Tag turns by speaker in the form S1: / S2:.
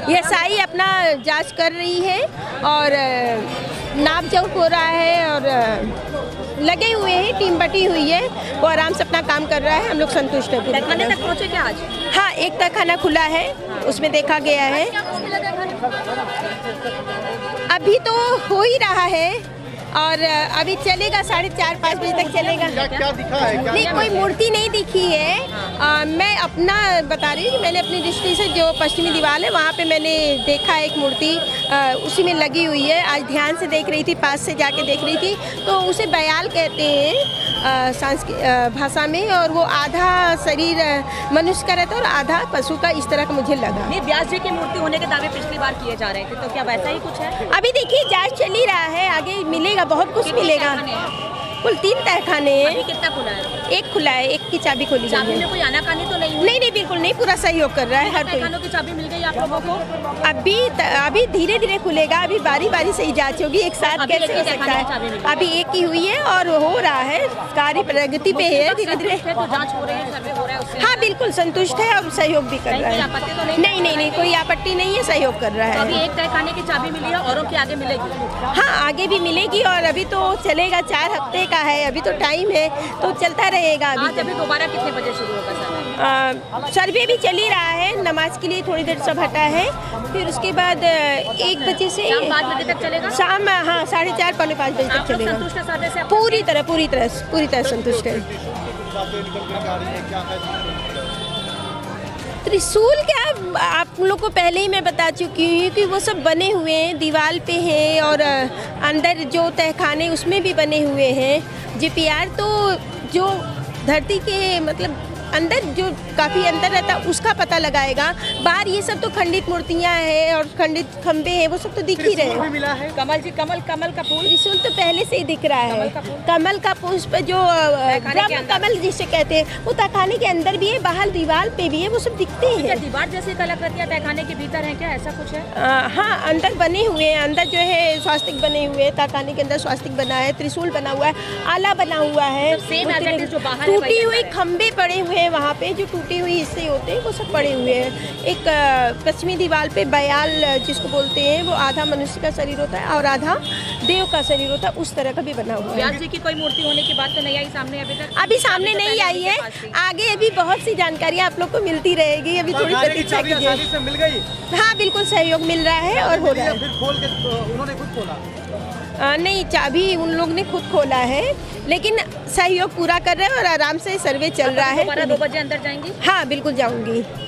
S1: ये SI अपना जांच कर रही है और नाप जोख हो रहा है और लगे हुए हैं, टीम बटी हुई है, वो आराम से अपना काम कर रहा है। हम लोग संतुष्ट हैं।
S2: तहखाने तक पहुँचे क्या आज?
S1: हाँ, एक तहखाना खुला है, उसमें देखा गया है। अभी तो हो ही रहा है और अभी चलेगा 4:30-5 बजे तक चलेगा।
S3: क्या दिखा है?
S1: नहीं, कोई मूर्ति नहीं दिखी है। मैं अपना बता रही हूँ, मैंने अपनी दृष्टि से जो पश्चिमी दीवार है वहाँ पे मैंने देखा एक मूर्ति उसी में लगी हुई है। आज ध्यान से देख रही थी, पास से जाके देख रही थी, तो उसे बयाल कहते हैं भाषा में, और वो आधा शरीर मनुष्य का रहता है और आधा पशु का, इस तरह का मुझे लगा।
S2: नहीं, व्यास जी की मूर्ति होने के दावे पिछली बार किए जा रहे थे, तो क्या वैसा ही कुछ है?
S1: अभी देखिए जांच चल ही रहा है, आगे मिलेगा, बहुत कुछ मिलेगा। कुल 3 तहखाने हैं।
S2: कितना खुला है?
S1: एक खुला है, एक की चाबी खोली गई है।
S2: चाबी में कोई आनाकानी तो नहीं?
S1: नहीं, बिल्कुल नहीं, पूरा सहयोग कर रहा है हर कोई।
S2: तहखानों की चाबी मिल गई आप लोगों को?
S1: अभी धीरे धीरे खुलेगा, अभी बारी बारी से ही जांच होगी, एक साथ कैसे हो सकता है। अभी एक ही हुई है और हो रहा है, कार्य प्रगति पे है धीरे धीरे।
S2: तो जांच हो रही है, सर्वे हो रहा है उससे?
S1: हाँ, बिल्कुल संतुष्ट है और सहयोग भी कर रहा है। नहीं, कोई आपत्ति नहीं है, सहयोग कर रहा है।
S2: अभी एक तहखाने की चाबी मिली है, औरों की आगे मिलेगी?
S1: हाँ, आगे भी मिलेगी और अभी तो चलेगा, 4 हफ्ते का है, अभी तो टाइम है, तो चलता रहेगा।
S2: अभी दोबारा कितने बजे शुरू होगा सर?
S1: सर्वे भी चल ही रहा है, नमाज के लिए थोड़ी देर सब हटा है, फिर उसके बाद 1 बजे से
S2: शाम 5 बजे तक चलेगा?
S1: शाम, हाँ, 4:30-5 बजे तक चलेगा।
S2: संतुष्ट है सर्वे से?
S1: पूरी तरह संतुष्ट है। त्रिशूल क्या, आप लोग को पहले ही मैं बता चुकी हूँ कि वो सब बने हुए हैं, दीवार पे हैं और अंदर जो तहखाने उसमें भी बने हुए हैं। GPR तो जो धरती के मतलब अंदर जो काफ़ी अंदर रहता है उसका पता लगाएगा। बाहर ये सब तो खंडित मूर्तियाँ हैं और खंडित खंबे हैं, वो सब तो दिख ही रहे हैं।
S3: मिला है
S2: कमल जी, कमल का फूल?
S1: त्रिशूल तो पहले से ही दिख रहा है। कमल का पुष्प जो ब्रह्म कमल जिसे कहते हैं, वो तहखाने के अंदर भी है, बाहर दीवार पे भी है, वो सब दिखते हैं।
S2: दीवार जैसी कलाकृतियाँ तहखाने के भीतर है क्या, ऐसा कुछ है?
S1: हाँ, अंदर बने हुए हैं, अंदर जो है स्वास्तिक बने हुए हैं, तहखाने के अंदर स्वास्तिक बना है, त्रिशूल बना हुआ है, आला बना हुआ है, टूटी हुई खंबे पड़े हुए हैं वहाँ पे, जो टूटी हुई हिस्से होते हैं वो सब पड़े हुए हैं। एक पश्चिमी दीवार पे बयाल जिसको बोलते हैं, वो आधा मनुष्य का शरीर होता है और आधा देव का शरीर होता है, उस तरह का भी बना हुआ है।
S2: व्यास जी की कोई मूर्ति होने की बात तो नहीं आई सामने अभी तक?
S1: अभी सामने नहीं आई है, आगे अभी बहुत सी जानकारियाँ आप लोग को मिलती रहेगी। अभी थोड़ी प्रतीक्षा कीजिए।
S3: मिल गई?
S1: हाँ, बिल्कुल सहयोग मिल रहा है और हो रहा है।
S3: फिर खोल के उन्होंने खुद खोला?
S1: नहीं, चाबी उन लोग ने खुद खोला है, लेकिन सहयोग पूरा कर रहे हैं और आराम से सर्वे चल रहा है।
S2: 2 बजे अंदर जाएंगी?
S1: हाँ, बिल्कुल जाऊंगी।